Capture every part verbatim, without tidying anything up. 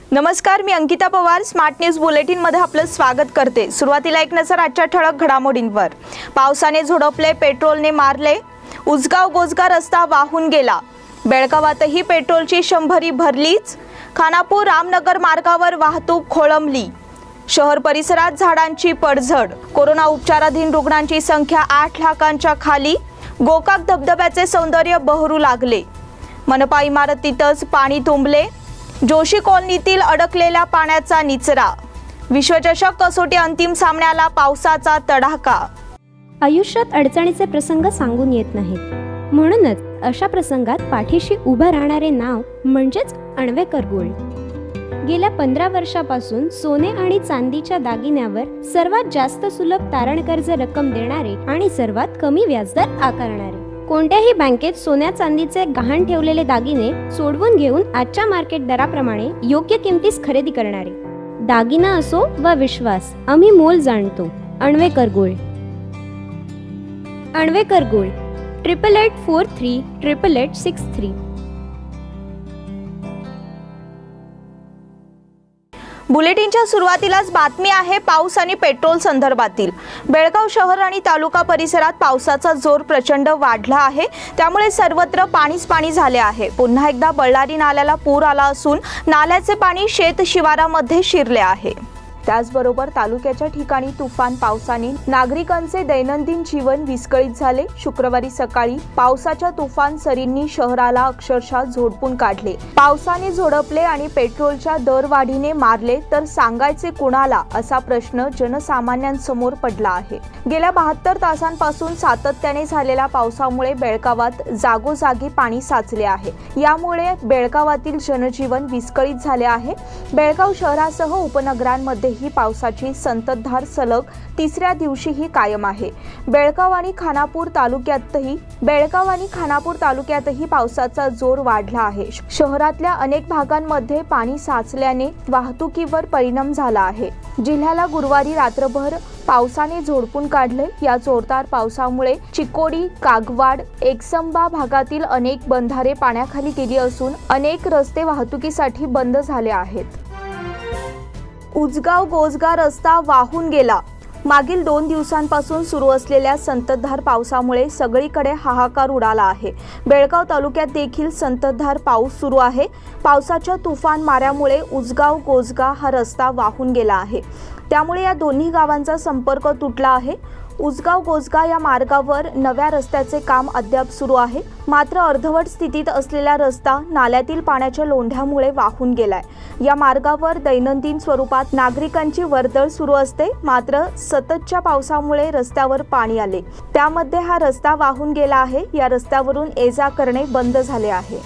नमस्कार, मी Ankita Pawar smart news bulletin मध्ये आपलं स्वागत करते। सुरुवातीला एक नजर आजच्या ठळक घडामोडींवर। पावसाने झोडपले, पेट्रोलने मारले, उजगाव गोजगा रस्ता वाहून गेला। बेळगावातही पेट्रोलची शंभरी भरलीच। खानापूर रामनगर मार्गावर वाहतूक खोळंबली। शहर परिसरात झाडांची पडझड। कोरोना उपचाराधीन रुग्णांची संख्या आठ लाखांच्या खाली। गोकाक धबधब्याचे सौंदर्य बहरू लागले। मनपा इमारतीतच पाणी तुंबले। जोशी कॉलनीतील अडकलेल्या पाण्याचा निचरा। विश्वचषक कसोटी अंतिम सामन्याला पावसाचा तडाखा। आयुष्यात अडचणीचे प्रसंग सांगून येत नाहीत, म्हणूनच अशा प्रसंगात पाठीशी उभं राहणारे नाव म्हणजेच अण्वेकर गोल्ड। गेल्या पंधरा वर्षापासून सोने आणि चांदीच्या दागिन्यावर सर्वात जास्त सुलभ तारण कर्ज रक्कम देणारे आणि सर्वात कमी व्याजदर आकारणारे। कोणत्याही बँकेत सोन्या चांदीचे गहाण ठेवलेले दागिने सोडवून घेऊन आजच्या मार्केट दराप्रमाणे योग्य किमतीस खरेदी करणारे। दागिना असो वा विश्वास, आम्ही मोल जाणतो। Anwekar Gold. Anwekar Gold triple eight four three triple eight six three. बुलेटिनच्या सुरुवातीलाच बातमी आहे पाऊस आणि पेट्रोल संदर्भातील। बेळगाव शहर आणि तालुका परिसरात पावसाचा जोर प्रचंड वाढला आहे, त्यामुळे सर्वत्र पाणीच पाणी झाले आहे। पुन्हा एकदा बळ्ळारी नाल्याला पूर आला असून नाल्याचे पाणी शेत शिवारामध्ये शिरले आहे। त्याचबरोबर तालुक्याच्या ठिकाणी तुफान पावसाने नागरिकांचे दैनंदिन जीवन विस्कळीत झाले। शुक्रवारी सकाळी पावसाच्या तुफान सरींनी शहराला अक्षरशः झोडपून काढले। पावसाने झोडपले आणि पेट्रोलच्या दरवाढीने मारले तर सांगायचे कुणाला, असा प्रश्न जनसामान्यांसमोर पडला आहे। गेल्या बहात्तर तासांपासून सातत्याने झालेल्या पावसामुळे बेळगावात जागोजागी पाणी साचले आहे। यामुळे बेळगावातील जनजीवन विस्कळीत झाले आहे। बेळगाव शहरासह उपनगरांमध्ये ही पावसाची संततधार सलग तिसऱ्या दिवशीही कायम आहे। बेळगाव आणि खानापूर तालुक्यातही बेळगाव आणि खानापूर तालुक्यातही पावसाचा जोर वाढला आहे। शहरातल्या अनेक भागांमध्ये पाणी साचल्याने वाहतुकीवर परिणाम झाला आहे। जिल्ह्याला गुरुवारी रात्रभर पावसाने झोडपून काढले। या जोरदार पावसामुळे चिकोडी, कागवाड, एकसंबा भागातील अनेक बंधारे पाण्याखाली गेली असून अनेक रस्ते वाहतुकीसाठी बंद झाले आहेत। उजगाव गोजगा रस्ता वाहून गेला। मागील दोन दिवसांपासून सुरू असलेल्या संततधार पावसामुळे सगळीकडे हाहाकार उडाला आहे। बेळगाव तालुक्यात देखील संततधार पाऊस सुरू आहे। पावसाच्या तुफान माऱ्यामुळे उजगाव गोजगा हा रस्ता वाहून गेला आहे, त्यामुळे या दोन्ही गावांचा संपर्क तुटला आहे। उजगाव गोजगा या मार्गावर नव्या रस्त्याचे काम अद्याप सुरू आहे, मात्र अर्धवट स्थितीत असलेला रस्ता नाल्यातील पाण्याच्या लोंढ्यामुळे वाहून गेलाय। या मार्गावर दैनंदिन स्वरूपात नागरिकांची वर्दळ सुरू असते, मात्र सततच्या पावसामुळे रस्त्यावर पाणी आले, त्यामध्ये हा रस्ता वाहून गेला आहे। या रस्त्यावरून ये-जा करणे बंद झाले आहे।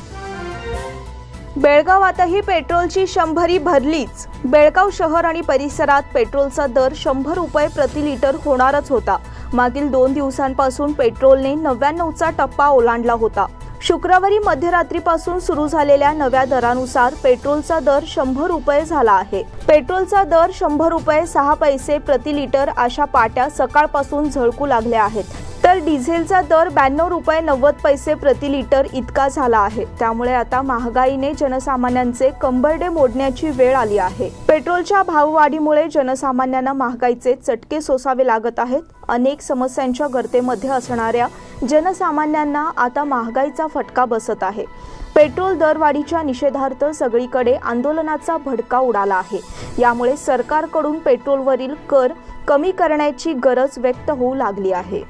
बेळगावातही पेट्रोलची शंभरी भरलीच। बेळगाव शहर आणि परिसरात पेट्रोलचा दर शंभर रुपये प्रति लिटर होणारच होता। मागील दोन दिवसांपासून पेट्रोलने नव्याण्णवचा टप्पा ओलांडला होता। शुक्रवारी मध्यरात्रीपासून सुरू झालेल्या नव्या दरानुसार पेट्रोलचा दर शंभर रुपये झाला आहे। पेट्रोलचा दर शंभर रुपये सहा पैसे प्रति लिटर अशा पाट्या सकाळपासून झळकू लागल्या आहेत, तर डिझेलचा दर ब्याण्णव रुपये नव्वद पैसे प्रति लिटर इतका झाला आहे। त्यामुळे आता महागाईने जनसामान्यांचे कंबरडे मोडण्याची वेळ आली आहे। पेट्रोलच्या भाववाढीमुळे जनसामान्यांना महागाईचे चटके सोसावे लागत आहेत। अनेक समस्यांच्या गर्तेमध्ये असणाऱ्या जनसामान्यांना आता महागाईचा फटका बसत आहे। पेट्रोल दरवाढीच्या निषेधार्थ सगळीकडे आंदोलनाचा भडका उडाला आहे। यामुळे सरकारकडून पेट्रोलवरील कर कमी करण्याची गरज व्यक्त होऊ लागली आहे।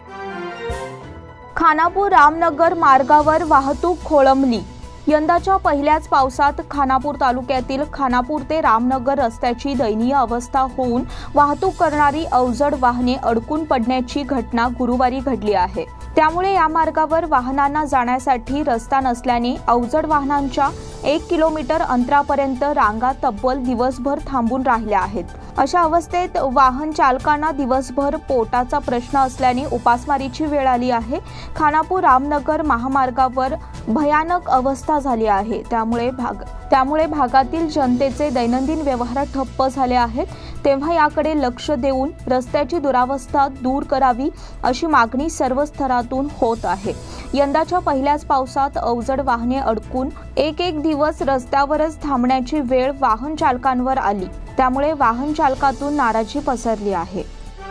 खानापूर रामनगर मार्गावर वाहतूक खोळंबली। यंदाच्या पहिल्याच पावसात खानापूर तालुक्यातील खानापूर ते रामनगर रस्त्याची दयनीय अवस्था होऊन वाहतूक करणारी अवजड वाहने अडकून पडण्याची घटना गुरुवारी घडली आहे। त्यामुळे या मार्गावर वाहनांना जाण्यासाठी रस्ता नसल्याने अवजड वाहनांच्या एक किलोमीटर अंतरापर्यंत रांगा तब्बल दिवसभर थांबून राहिल्या आहेत। अशा अवस्थेत वाहन चालकांना दिवसभर पोटाचा प्रश्न असल्याने उपासमारीची वेळ आली आहे। खानापूर रामनगर महामार्गावर भयानक अवस्था झाली आहे। त्यामुळे भाग त्यामुळे भागातील जनतेचे दैनंदिन व्यवहार ठप्प झाले आहेत। तेव्हा याकडे लक्ष देऊन रस्त्याची दुरावस्था दूर करावी अशी मागणी सर्व स्तरातून होत आहे। यंदाच्या पहिल्याच पावसात अवजड वाहने अडकून एक एक दिवस रस्त्यावरच थांबण्याची वेळ वाहन चालकांवर आली, त्यामुळे वाहन चालकातून नाराजी पसरली आहे।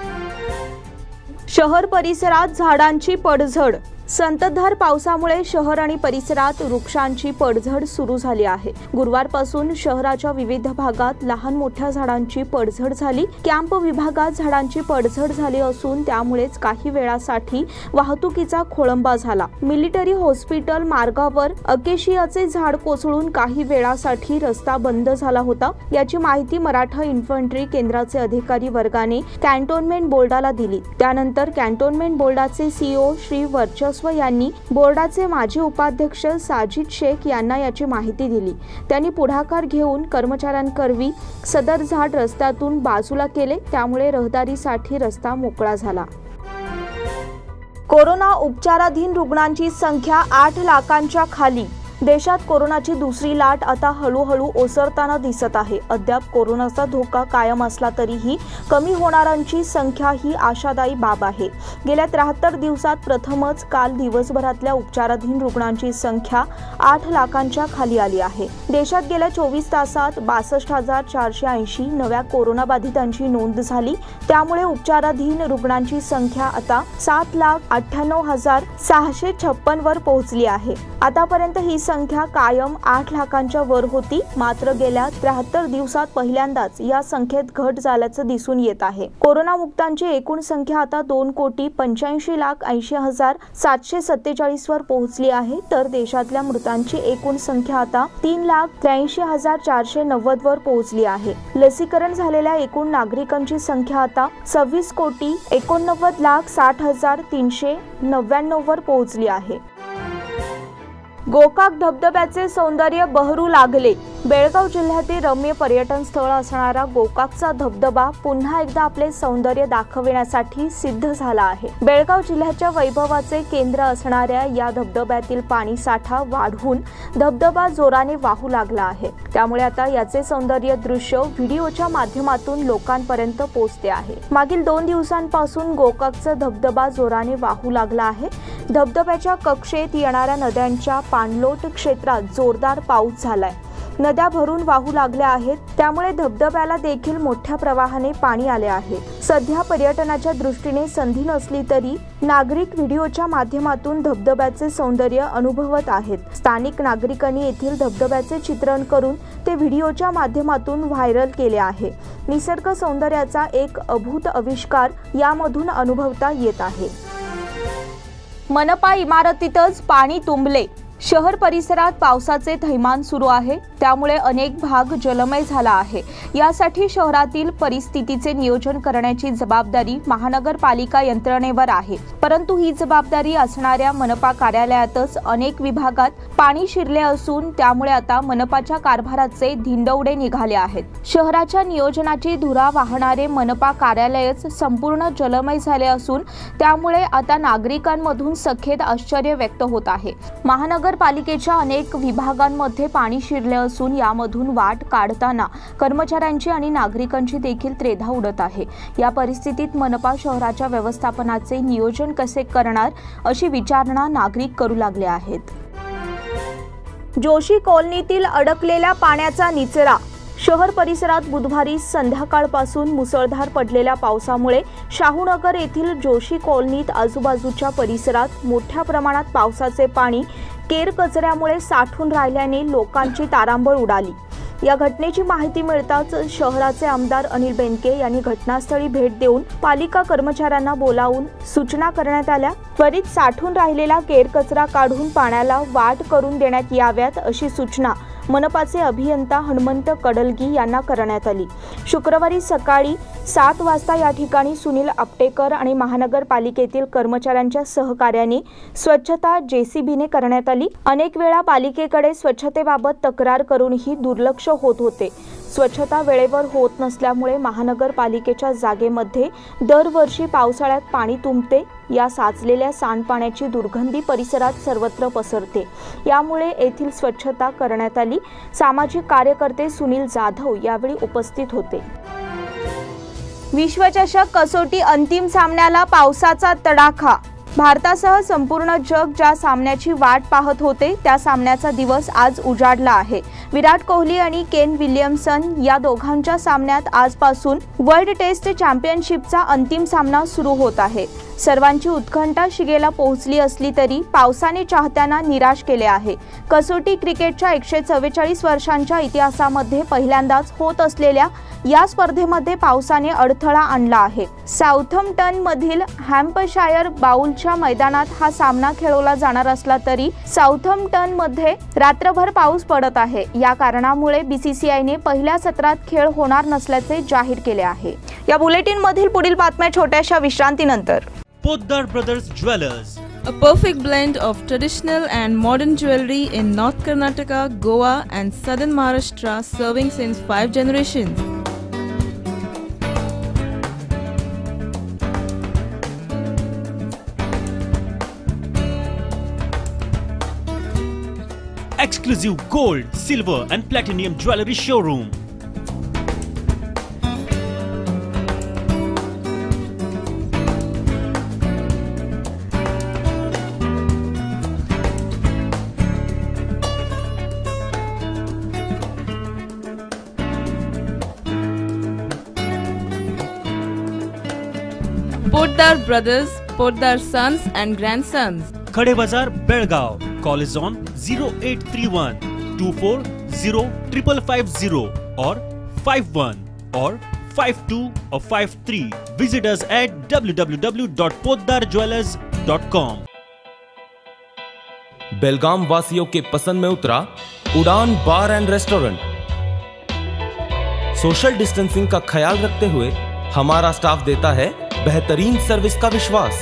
शहर परिसरात झाडांची पडझड। संततधार पावसामुळे शहर आणि परिसरात वृक्षांची पडझड सुरू झाली आहे। गुरुवारपासून शहराच्या विविध भागात लहान मोठ्या झाडांची पडझड झाली। कॅम्प विभागात झाडांची पडझड झाली असून त्यामुळेच काही वेळासाठी वाहतुकीचा खोळंबा झाला। मिलिटरी हॉस्पिटल मार्गावर अकेशियाचे झाड कोसळून काही वेळासाठी रस्ता बंद झाला होता। याची माहिती मराठा इन्फंट्री केंद्राचे अधिकारी वर्गाने कॅन्टोन्मेंट बोर्डाला दिली। त्यानंतर कॅन्टोन्मेंट बोर्डाचे सीईओ श्री वर्चस्व यांनी बोर्डाचे माजी उपाध्यक्ष साजिद शेख यांना याची माहिती दिली। त्यांनी पुढाकार घेऊन कर्मचाऱ्यांकरवी सदर झाड रस्त्यातून बाजूला केले, त्यामुळे रहदारीसाठी रस्ता मोकळा झाला। कोरोना उपचाराधीन रुग्णांची संख्या आठ लाखांच्या खाली। देशात कोरोनाची दुसरी लाट आता हळूहळू ओसरताना दिसत आहे। अद्याप कोरोनाचा धोका कायम असला तरीही कमी होणाऱ्यांची संख्या ही आशादायी बाब आहे। गेल्या त्र्याहत्तर दिवसात प्रथमच काल दिवसभरातल्या उपचाराधीन रुग्णांची संख्या आठ लाखांच्या खाली आली आहे। देशात गेल्या चोवीस तासात बासष्ट हजार चारशे ऐंशी नव्या कोरोनाबाधितांची नोंद झाली, त्यामुळे उपचाराधीन रुग्णांची संख्या आता सात लाख अठ्ठ्याण्णव हजार सहाशे छप्पन वर पोहोचली आहे। आतापर्यंत ही संख्या कायम आठ लाखांच्या वर होती, मात्र गेल्या त्र्याहत्तर दिवसात पहिल्यांदाच या संख्येत घट झाल्याचं दिसून येत आहे। कोरोना मुक्तांची एकूण संख्या आता दोन कोटी पंच्याऐंशी लाख ऐंशी हजार सातशे सत्तेचाळीस वर पोहोचली आहे, तर देशातल्या मृतांची एकूण संख्या आता तीन लाख त्र्याऐंशी हजार चारशे नव्वद वर पोहोचली आहे। लसीकरण झालेल्या एकूण नागरिकांची संख्या आता सव्वीस कोटी एकोणनव्वद लाख साठ हजार तीनशे नव्याण्णव वर पोहोचली आहे। गोकाक धबधब्याचे सौंदर्य बहरू लागले। बेळगाव जिल्ह्यातील रम्य पर्यटन स्थळ असणारा गोकाकचा धबधबा पुन्हा एकदा आपले सौंदर्य दाखविण्यासाठी सिद्ध झाला आहे। बेळगाव जिल्ह्याच्या वैभवाचे केंद्र असणाऱ्या या धबधब्यातील पाणी साठा वाढून धबधबा जोराने वाहू लागला आहे, त्यामुळे आता याचे सौंदर्य दृश्य व्हिडिओच्या माध्यमातून लोकांपर्यंत पोहोचते आहे। मागील दोन दिवसांपासून गोकाकचा धबधबा जोराने वाहू लागला आहे। धबधब्याच्या कक्षेत येणाऱ्या नद्यांच्या पाणलोट क्षेत्रात जोरदार पाऊस झालाय। नद्या भरून वाहू लागल्या आहेत, त्यामुळे धबधब्याला देखील मोठ्या प्रवाहाने पाणी आले आहे। सध्या पर्यटनाच्या दृष्टीने संधी नसली तरी नागरिक व्हिडिओच्या माध्यमातून धबधब्याचे सौंदर्य अनुभवत आहेत। स्थानिक नागरिकांनी येथील धबधब्याचे चित्रण करून ते व्हिडिओच्या माध्यमातून व्हायरल केले आहे। निसर्ग सौंदर्याचा एक अद्भुत आविष्कार यामधून अनुभवता येत आहे। मनपा इमारतीतच पाणी तुंबले। शहर परिसरात पावसाचे थैमान सुरू आहे, त्यामुळे अनेक भाग जलमय झाला आहे। यासाठी शहरातील परिस्थितीचे नियोजन करण्याची जबाबदारी महानगरपालिका यंत्रणेवर आहे, परंतु ही जबाबदारी असणाऱ्या मनपा कार्यालयातच अनेक विभागात पाणी शिरले असून त्यामुळे आता मनपाच्या कारभाराचे धिंडवडे निघाले आहेत। शहराच्या नियोजनाची धुरा वाहणारे मनपा कार्यालयच संपूर्ण जलमय झाले असून त्यामुळे आता नागरिकांमधून सखेद आश्चर्य व्यक्त होत आहे। महानगर पालिकेच्या अनेक विभागांमध्ये पाणी शिरले असून यामधून वाट काढताना कर्मचाऱ्यांची आणि नागरिकांची देखील त्रेधा उडत आहे। या परिस्थितीत मनपा शहराच्या व्यवस्थापनाचे नियोजन कसे करणार अशी विचारणा नागरिक करू लागले आहेत। जोशी कॉलनीतील अडकलेल्या पाण्याचा निचरा। शहर परिसरात बुधवारी संध्याकाळपासून मुसळधार पडलेल्या पावसामुळे शाहूनगर येथील जोशी कॉलनीत आजूबाजूच्या परिसरात मोठ्या प्रमाणात पावसाचे पाणी केर कचऱ्यामुळे साठून राहिल्याने लोकांची तारांबळ उडाली। या घटनेची माहिती मिळताच शहराचे आमदार अनिल बेनके यांनी घटनास्थळी भेट देऊन पालिका कर्मचाऱ्यांना बोलावून सूचना करण्यात आल्या। त्वरित साठून राहिलेला केर कचरा काढून पाण्याला वाट करून देण्यात याव्यात अशी सूचना मनपाचे अभियंता हनुमंत कडलगी यांना करण्यात आली। शुक्रवारी सकाळी सात वाजता या ठिकाणी सुनील आपटेकर आणि महानगरपालिकेतील कर्मचाऱ्यांच्या सहकार्याने स्वच्छता जेसीबीने करण्यात आली। अनेक वेळा पालिकेकडे स्वच्छतेबाबत तक्रार करूनही दुर्लक्ष होत होते। स्वच्छता वेळेवर होत नसल्यामुळे महानगरपालिकेच्या जागेमध्ये दरवर्षी पावसाळ्यात पाणी तुंबते। या साचलेल्या सांडपाण्याची दुर्गंधी परिसरात सर्वत्र पसरते, यामुळे येथील स्वच्छता करण्यात आली। सामाजिक कार्यकर्ते सुनील जाधव यावेळी उपस्थित होते। विश्वचषक कसोटी अंतिम सामन्याला पावसाचा तडाखा। भारतासह संपूर्ण जग ज्या सामन्याची वाट पाहत होते त्या सामन्याचा दिवस आज उजाडला आहे। विराट कोहली आणि केन विल्यमसन या दोघांच्या सामन्यात आजपासून वर्ल्ड टेस्ट चॅम्पियनशिपचा अंतिम सामना सुरू होत आहे। सर्वांची उत्कंठा शिगेला पोहोचली असली तरी पावसाने चाहत्यांना निराश केले आहे। कसोटी क्रिकेटच्या एकशे चव्वेचाळीस वर्षांच्या इतिहासामध्ये पहिल्यांदाच होत असलेल्या या स्पर्धेमध्ये पावसाने अडथळा आणला आहे। साउथम्प्टन मधील हॅम्पशायर बाउलच्या मैदानात हा सामना खेळवला जाणार असला तरी साउथम्प्टन मध्ये रात्रभर पाऊस पडत आहे। या कारणामुळे बीसीसीआयने पहिल्या सत्रात खेळ होणार नसल्याचे जाहीर केले आहे। या बुलेटिन मधील पुढील बातम्या छोट्याशा विश्रांतीनंतर। Poddar Brothers Jewelers, a perfect blend of traditional and modern jewelry in North Karnataka, Goa and southern Maharashtra, serving since five generations. exclusive gold, silver and platinum jewelry showroom. Poddar Brothers, Poddar Sons and Grandsons. Khade Bazar, Belgaum. Call is on zero eight three one two four zero five five zero or five one or five two or five three. Visit us at w w w dot poddar jewelers dot com. बेलगाम वासियों के पसंद में उतरा Udaan bar and restaurant. Social distancing का ख्याल रखते हुए हमारा staff देता है बेहतरीन सर्विस का विश्वास।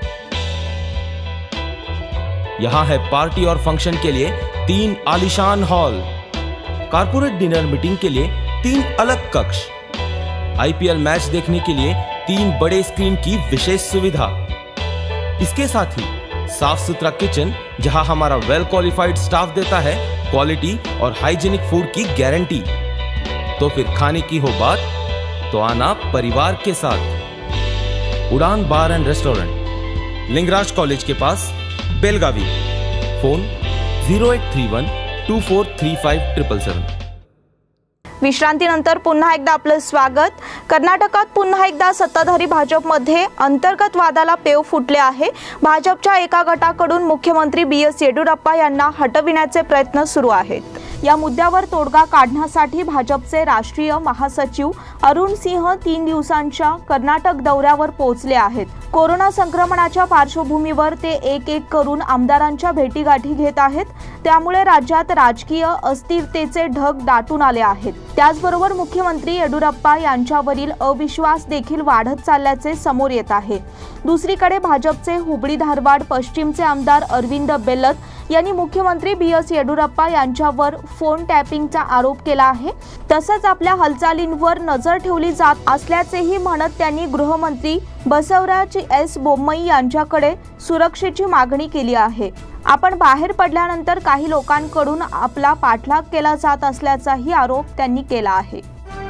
यहां है पार्टी और फंक्शन के लिए तीन आलीशान हॉल, कारपोरेट डिनर मीटिंग के लिए तीन अलग कक्ष, आईपीएल मैच देखने के लिए तीन बड़े स्क्रीन की विशेष सुविधा। इसके साथ ही साफ सुथरा किचन जहां हमारा वेल क्वालिफाइड स्टाफ देता है क्वालिटी और हाइजीनिक फूड की गारंटी। तो फिर खाने की हो बात तो आना परिवार के साथ। Udaan bar and restaurant, Lingaraj college के पास, Belagavi. Phone zero eight three one two four three five seven seven seven। विश्रांतीनंतर पुन्हा एकदा आपलं स्वागत। कर्नाटकात पुन्हा एकदा सत्ताधारी भाजपमध्ये अंतर्गत वादाला पेव फुटले आहे। भाजपच्या एका गटाकडून मुख्यमंत्री बी एस येडियुरप्पा यांना हटविण्याचे प्रयत्न सुरू आहेत। या मुद्द्यावर तोडगा काढण्यासाठी भाजपचे राष्ट्रीय महासचिव अरुण सिंह तीन दिवसांच्या कर्नाटक दौऱ्यावर पोहोचले आहेत। कोरोना संक्रमणाच्या पार्श्वभूमीवर ते एक एक करून आमदारांच्या भेटीगाठी घेत आहेत। त्यामुळे राज्यात राजकीय अस्थिरतेचे ढग दाटून आले आहेत। त्याचबरोबर मुख्यमंत्री येडियुरप्पा यांच्यावरील अविश्वास देखील वाढत चालल्याचे समोर येत आहे। दुसरीकडे भाजपचे हुबळी धारवाड पश्चिमचे आमदार अरविंद बेल्लत यांनी मुख्यमंत्री बी एस येडियुरप्पा यांच्यावर फोन टॅपिंगचा आरोप केला आहे। तसंच आपल्या हालचालींवर नजर ठेवली जात असल्याचेही म्हणत त्यांनी गृहमंत्री बसवराज एस बोम्मई यांच्याकडे सुरक्षेची मागणी केली आहे। आपण बाहेर पडल्यानंतर काही लोकांकडून आपला पाठलाग केला जात असल्याचाही आरोप त्यांनी केला आहे।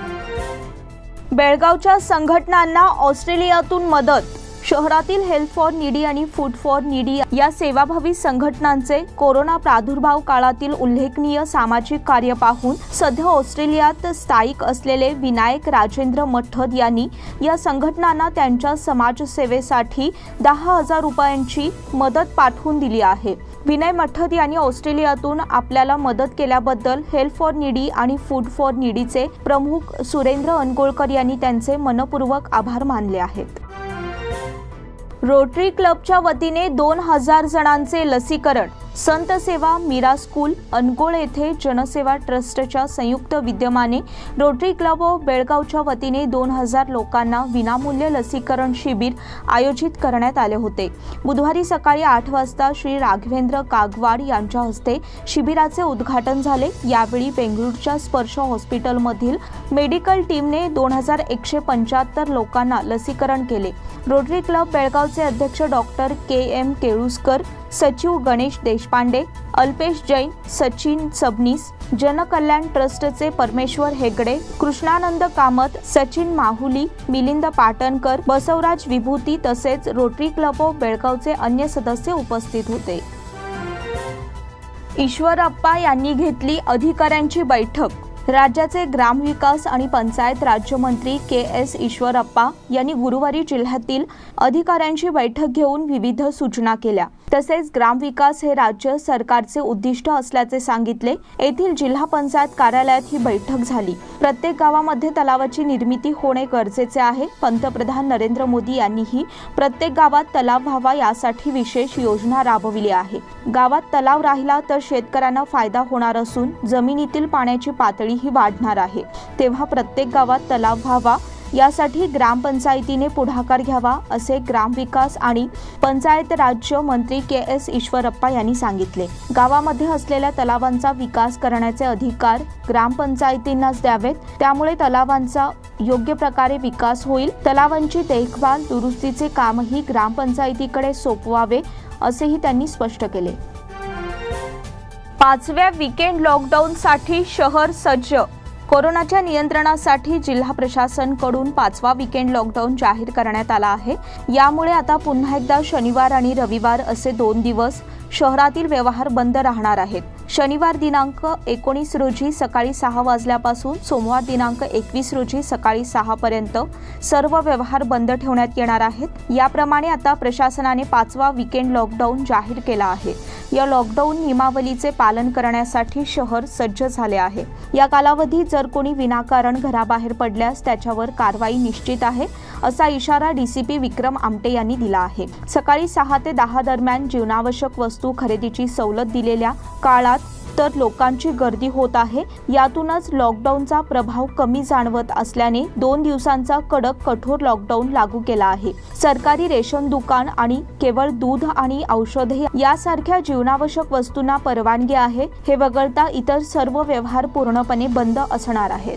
बेळगावच्या संघटनांना ऑस्ट्रेलियातून मदत। शहरातील हेल्थ फॉर नीडी आणि फूड फॉर नीडी या सेवाभावी संघटनांचे कोरोना प्रादुर्भाव काळातील उल्लेखनीय सामाजिक कार्य पाहून सध्या ऑस्ट्रेलियात स्थायिक असलेले विनायक राजेंद्र मठद यांनी या संघटनांना त्यांच्या समाजसेवेसाठी दहा हजार रुपयांची मदत पाठवून दिली आहे। विनय मठद यांनी ऑस्ट्रेलियातून आपल्याला मदत केल्याबद्दल हेल्थ फॉर नीडी आणि फूड फॉर नीडीचे प्रमुख सुरेंद्र अनगोळकर यांनी त्यांचे मनपूर्वक आभार मानले आहेत। रोटरी क्लबच्या वतीने दोन हजार जणांचे लसीकरण। संत सेवा मीरा स्कूल अनगोळ येथे जनसेवा ट्रस्टच्या संयुक्त विद्यमाने रोटरी क्लब ऑफ बेळगावच्या वतीने दोन हजार लोकांना विनामूल्य लसीकरण शिबिर आयोजित करण्यात आले होते। बुधवारी सकाळी आठ वाजता श्री राघवेंद्र कागवाड यांच्या हस्ते शिबिराचे उद्घाटन झाले। यावेळी बेंगळूरच्या स्पर्श हॉस्पिटलमधील मेडिकल टीमने दोन हजार एकशे पंच्याहत्तर लोकांना लसीकरण केले। रोटरी क्लब बेळगावचे अध्यक्ष डॉक्टर के एम केळुस्कर सचिव गणेश देशपांडे, अल्पेश जैन, सचिन सबनीस, जनकल्याण ट्रस्टचे परमेश्वर हेगडे, कृष्णानंद कामत, सचिन माहुली, मिलिंद पाटणकर, बसवराज विभूती तसेच रोटरी क्लब ऑफ बेळगावचे अन्य सदस्य उपस्थित होते. ईश्वरप्पा यांनी घेतली अधिकाऱ्यांची बैठक. राज्याचे ग्रामविकास आणि पंचायत राज्यमंत्री के एस ईश्वरप्पा यांनी गुरुवारी जिल्ह्यातील अधिकाऱ्यांची बैठक घेऊन विविध सूचना केल्या. तसेच ग्रामविकास हे राज्य सरकारचे उद्दिष्ट असल्याचे सांगितले. येथील जिल्हा पंचायत कार्यालयात ही बैठक झाली. प्रत्येक गावामध्ये तलावाची निर्मिती होणे गरजेचे आहे. पंतप्रधान नरेंद्र मोदी यांनीही प्रत्येक गावात तलाव व्हावा यासाठी विशेष योजना राबविली आहे. गावात तलाव राहिला तर शेतकऱ्यांना फायदा होणार असून जमिनीतील पाण्याची पातळी ही वाढणार आहे. तेव्हा प्रत्येक गावात तलाव व्हावा यासाठी ग्रामपंचायतीने पुढाकार घ्यावा असे ग्रामविकास आणि पंचायत राज्य मंत्री के एस ईश्वरप्पा यांनी सांगितले. गावामध्ये असलेल्या तलावांचा विकास करण्याचे अधिकार ग्रामपंचायतींनाच द्यावेत. त्यामुळे तलावांचा योग्य प्रकारे विकास होईल. तलावांची देखभाल दुरुस्तीचे कामही ग्रामपंचायतीकडे सोपवावे असेही त्यांनी स्पष्ट केले. पाचव्या वीकेंड लॉकडाऊनसाठी शहर सज्ज. कोरोनाच्या नियंत्रणासाठी जिल्हा प्रशासनाकडून पाचवा वीकेंड लॉकडाऊन जाहीर करण्यात आला आहे. यामुळे आता पुन्हा एकदा शनिवार आणि रविवार असे दोन दिवस शहरातील व्यवहार बंद राहणार आहेत. शनिवार दिनांक एकोणीस रोजी सकाळी सहा वाजल्यापासून सोमवार दिनांक एकवीस रोजी सकाळी सहा पर्यंत सर्व व्यवहार बंद ठेवण्यात येणार आहेत. याप्रमाणे आता प्रशासनाने पाचवा वीकेंड लॉकडाऊन जाहीर केला आहे. या लॉकडाऊन नियमावलीचे पालन करण्यासाठी शहर सज्ज झाले आहे. या कालावधीत जर कोणी विनाकारण घराबाहेर पडल्यास त्याच्यावर कारवाई निश्चित आहे असा इशारा डीसीपी विक्रम आमटे यांनी दिला आहे. सकाळी सहा ते दहा दरम्यान जीवनावश्यक वस्तू खरेदीची सवलत दिलेल्या काळात तर लोकांची गर्दी होत आहे. यातूनच लॉकडाऊनचा प्रभाव कमी जाणवत असल्याने दोन दिवसांचा कडक कठोर लॉकडाऊन लागू केला आहे. सरकारी रेशन दुकान आणि केवळ दूध आणि औषधे यासारख्या जीवनावश्यक वस्तूंना परवानगी आहे. हे वगळता इतर सर्व व्यवहार पूर्णपणे बंद असणार आहेत.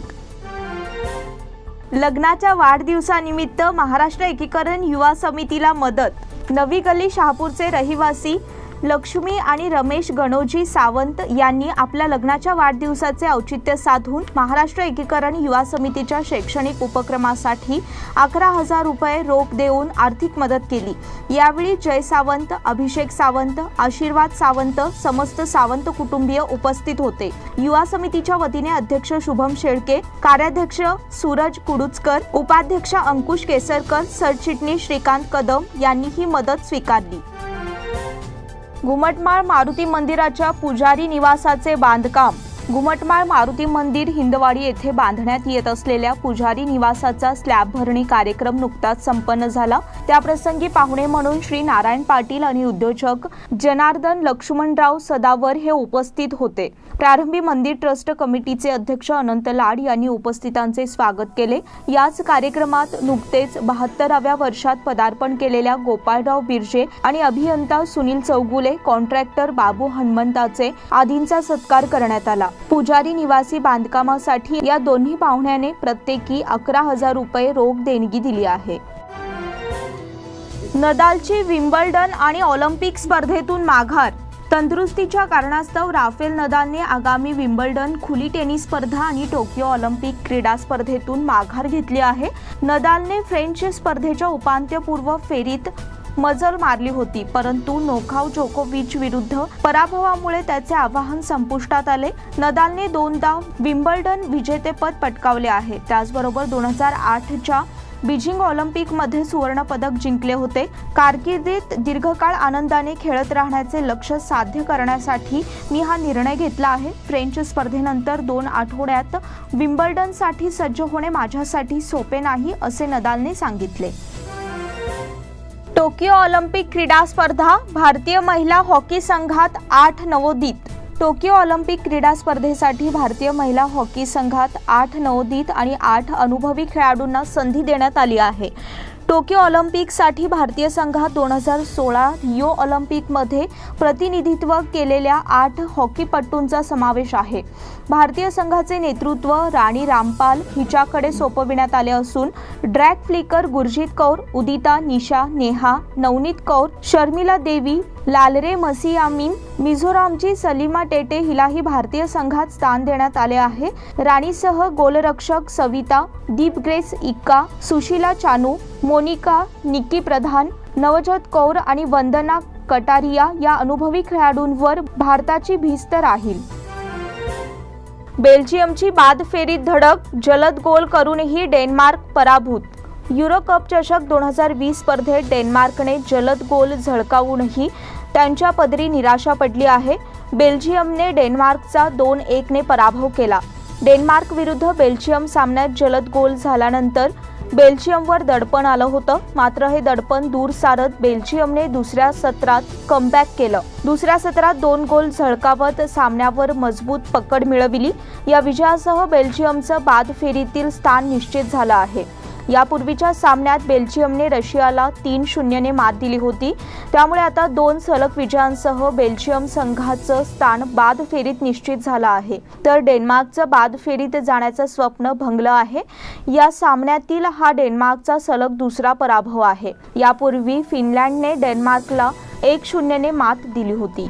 लग्नाच्या वाढदिवसानिमित्त महाराष्ट्र एकीकरण युवा समितीला मदत. नवी गल्ली शहापूरचे रहिवासी लक्ष्मी आणि रमेश गणोजी सावंत यांनी आपल्या लग्नाच्या वाढदिवसाचे औचित्य साधून महाराष्ट्र एकीकरण युवा समितीच्या शैक्षणिक उपक्रमासाठी अकरा हजार रुपये रोख देऊन आर्थिक मदत केली. यावेळी जय सावंत, अभिषेक सावंत, आशीर्वाद सावंत, समस्त सावंत कुटुंबीय उपस्थित होते. युवा समितीच्या वतीने अध्यक्ष शुभम शेळके, कार्याध्यक्ष सूरज कुडुचकर, उपाध्यक्ष अंकुश केसरकर, सरचिटणीस श्रीकांत कदम यांनी ही मदत स्वीकारली. घुमटमाळ मारुती मंदिराच्या पुजारी निवासाचे बांधकाम. घुमटमाळ मारुती मंदिर हिंदवाडी येथे बांधण्यात येत असलेल्या पुजारी निवासाचा स्लॅब भरणी कार्यक्रम नुकताच संपन्न झाला. त्याप्रसंगी पाहुणे म्हणून श्री नारायण पाटील आणि उद्योजक जनार्दन लक्ष्मणराव सदावर हे उपस्थित होते. प्रारंभी मंदिर ट्रस्ट कमिटीचे अध्यक्ष अनंत लाड यांनी उपस्थितांचे स्वागत केले. याच कार्यक्रमात नुकतेच बहात्तराव्या वर्षात पदार्पण केलेल्या गोपाळराव बिर्जे आणि अभियंता सुनील चौगुले, कॉन्ट्रॅक्टर बाबू हनुमंताचे आदींचा सत्कार करण्यात आला. पुजारी निवासी बांधकामासाठी या दोन्ही पाहुण्याने प्रत्येकी अकरा हजार रुपये रोख देणगी दिली आहे. नदालची विम्बल्डन आणि ऑलिम्पिक स्पर्धेतून माघार. तंदुरुस्तीच्या कारणास्तव राफेल नदालने आगामी विम्बल्डन खुली टेनिस स्पर्धा आणि टोकियो ऑलिम्पिक क्रीडा स्पर्धेतून माघार घेतली आहे. नदालने फ्रेंच स्पर्धेच्या उपांत्यपूर्व फेरीत मजल मारली होती, परंतु नोव्हाक जोकोविच विरुद्ध पराभवामुळे त्याचे आव्हान संपुष्टात आले. नदालने दोनदा विम्बल्डन विजेतेपद पटकावले आहे. त्याचबरोबर दोन हजार आठच्या बीजिंग ऑलिम्पिकमध्ये सुवर्ण पदक जिंकले होते. कारकिर्दीत दीर्घकाळ आनंदाने खेळत राहण्याचे लक्ष्य साध्य करण्यासाठी मी हा निर्णय घेतला आहे. फ्रेंच स्पर्धेनंतर दोन आठवड्यात विम्बल्डनसाठी सज्ज होणे माझ्यासाठी सोपे नाही, असे नदालने सांगितले. टोकियो ऑलिम्पिक क्रीडा स्पर्धा. भारतीय महिला हॉकी संघात आठ नवोदित. टोकियो ऑलिम्पिक क्रीडा स्पर्धेसाठी भारतीय महिला हॉकी संघात आठ नवोदित आणि आठ अनुभवी खेळाडूंना संधी देण्यात आली आहे. टोकियो ऑलिम्पिकसाठी भारतीय संघात दोन हजार सोळा रिओ ऑलिम्पिकमध्ये प्रतिनिधित्व केलेल्या आठ हॉकीपटूंचा समावेश आहे. भारतीय संघाचे नेतृत्व राणी रामपाल हिच्याकडे सोपविण्यात आले असून ड्रॅग फ्लिकर गुरजीत कौर, उदिता, निशा, नेहा, नवनीत कौर, शर्मिला देवी, लालरे मसियामीन मिझोरामची सलीमा टेटे हिलाही भारतीय संघात स्थान देण्यात आले आहे। राणीसह गोलरक्षक सविता, दीप ग्रेस इक्का, सुशीला चानू, मोनिका, निक्की प्रधान, नवजोत कौर आणि वंदना कटारिया या अनुभवी खेळाडूंवर भारताची भिस्त राहील। बेल्जियमची बाद फेरीत धडक, जलद गोल करूनही डेन्मार्क पराभूत। युरो कप चषक दोन हजार वीस स्पर्धेत डेन्मार्कने जलद गोल झळकावूनही त्यांच्या पदरी निराशा पडली आहे। बेल्जियमने डेन्मार्कचा दोन एक ने पराभव केला। डेन्मार्क विरुद्ध बेल्जियम सामन्यात जलद गोल झाल्यानंतर बेल्जियमवर दडपण आलं होतं, मात्र हे दडपण दूर सारत बेल्जियमने दुसऱ्या सत्रात कमबॅक केलं। दुसऱ्या सत्रात दोन गोल झळकावत सामन्यावर मजबूत पकड मिळविली। या विजयासह बेल्जियमचं बाद फेरीतील स्थान निश्चित झालं आहे। यापूर्वीच्या सामन्यात बेल्जियमने रशियाला तीन शून्य ने मात दिली होती, त्यामुळे आता दोन सलग विजयांसह बेल्जियम संघाचं स्थान बाद फेरीत निश्चित झालं आहे। तर डेन्मार्कचं बाद फेरीत जाण्याचं स्वप्न भंगलं आहे। या सामन्यातील हा डेन्मार्कचा सलग दुसरा पराभव आहे। यापूर्वी फिनलँडने डेन्मार्कला एक शून्य ने मात दिली होती।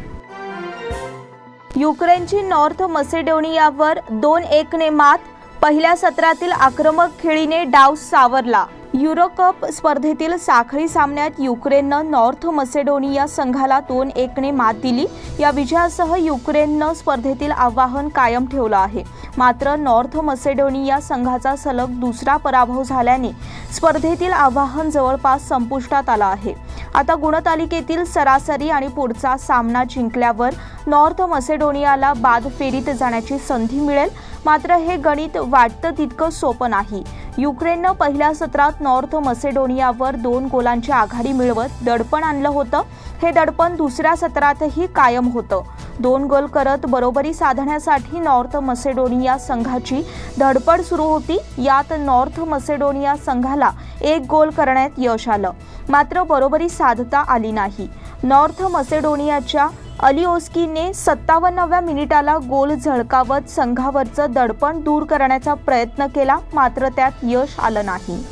युक्रेनची नॉर्थ मसेडोनियावर दोन एक ने मात, पहिल्या सत्रातील आक्रमक खेळीने डाव सावरला। युरो कप स्पर्धेतील साखळी सामन्यात युक्रेननं नॉर्थ मसेडोनिया संघाला दोन एक ने मात दिली। या विजयासह युक्रेननं स्पर्धेतील आव्हान कायम ठेवलं आहे। मात्र नॉर्थ मसेडोनिया संघाचा सलग दुसरा पराभव झाल्याने स्पर्धेतील आव्हान जवळपास संपुष्टात आलं आहे। आता गुणतालिकेतील सरासरी आणि पुढचा सामना जिंकल्यावर नॉर्थ मसेडोनियाला बाद फेरीत जाण्याची संधी मिळेल, मात्र हे गणित वाटतं तितकं सोपं नाही। युक्रेननं पहिल्या सत्रात नॉर्थ मसेडोनियावर दोन गोलांची आघाडी मिळवत दडपण आणलं होतं। हे दडपण दुसऱ्या सत्रातही कायम होतं। दोन गोल करत बरोबरी साधण्यासाठी नॉर्थ मसेडोनिया संघाची धडपड सुरू होती। यात नॉर्थ मसेडोनिया संघाला एक गोल करण्यात यश आलं, मात्र बरोबरी साधता आली नाही। नॉर्थ मसेडोनियाच्या अलिओस्कीने सत्तावन्नाव्या मिनिटाला गोल झळकावत संघावरचं दडपण दूर करण्याचा प्रयत्न केला, मात्र त्यात यश आलं नाही।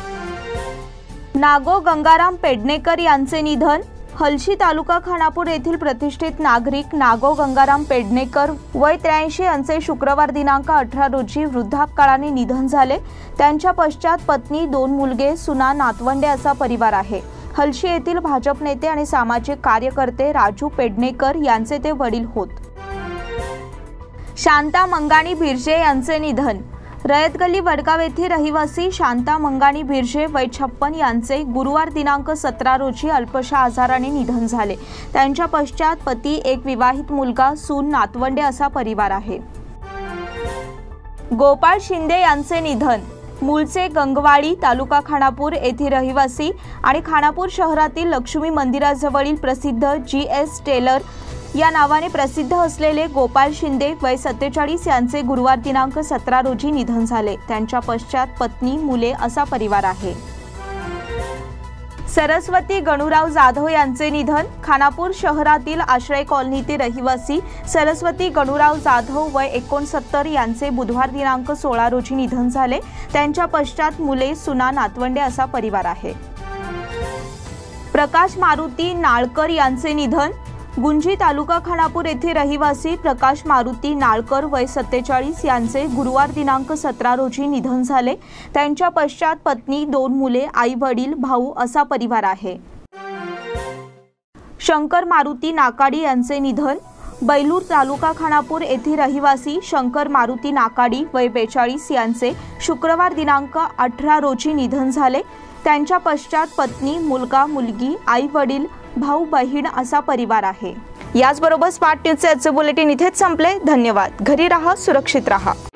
नागो गंगाराम पेडणेकर यांचे निधन। हलशी तालुका खानापूर येथील प्रतिष्ठित नागरिक नागो गंगाराम पेडणेकर वय त्र्याऐंशी यांचे शुक्रवार दिनांक अठरा रोजी वृद्धापकाळाने निधन झाले। त्यांच्या पश्चात पत्नी, दोन मुलगे, सुना, नातवंडे असा परिवार आहे। हलशी येथील भाजप नेते आणि सामाजिक कार्यकर्ते राजू पेडणेकर यांचे ते वडील होत। शांता मंगाणी बिर्जे यांचे निधन। रयत गल्ली वडगाव येथील रहिवासी शांता मंगाणी बिर्जे वय छप्पन यांचे गुरुवार दिनांक सतरा रोजी अल्पशा आजाराने निधन झाले। त्यांच्या पश्चात पती, एक विवाहित मुलगा, सून, नातवंडे असा परिवार आहे। गोपाळ शिंदे यांचे निधन। मूळचे गंगवाडी, तालुका खानापूर येथील रहिवासी आणि खानापूर शहरातील लक्ष्मी मंदिराजवळील प्रसिद्ध जी एस टेलर या नावाने प्रसिद्ध असलेले गोपाळ शिंदे वय सत्तेचाळीस यांचे गुरुवार दिनांक सतरा रोजी निधन झाले। त्यांच्या पश्चात पत्नी, मुले असा परिवार आहे। सरस्वती गणूराव जाधव यांचे निधन। खानापूर शहरातील आश्रय कॉलनीतील रहिवासी सरस्वती गणूराव जाधव वय एकोणसत्तर यांचे बुधवार दिनांक सोळा रोजी निधन झाले। त्यांच्या पश्चात मुले, सुना, नातवंडे असा परिवार आहे। प्रकाश मारुती नाळकर यांचे निधन। गुंजी, तालुका खानापूर येथे रहिवासी प्रकाश मारुती नाळकर वय सत्तेचाळीस यांचे गुरुवार दिनांक सतरा रोजी निधन झाले। त्यांच्या पश्चात पत्नी, दोन मुले, आई वडील, भाऊ असा परिवार आहे। शंकर मारुती नाकाडी यांचे निधन। बैलूर, तालुका खानापूर येथे रहिवासी शंकर मारुती नाकाडी वय बेचाळीस यांचे शुक्रवार दिनांक अठरा रोजी निधन झाले। त्यांच्या पश्चात पत्नी, मुलगा, मुलगी, आई वडील, भाऊ बहीण असा परिवार आहे। याचबरोबर स्मार्ट न्यूजचे आजचे बुलेटिन इथेच संपले। धन्यवाद। घरी राहा, सुरक्षित राहा।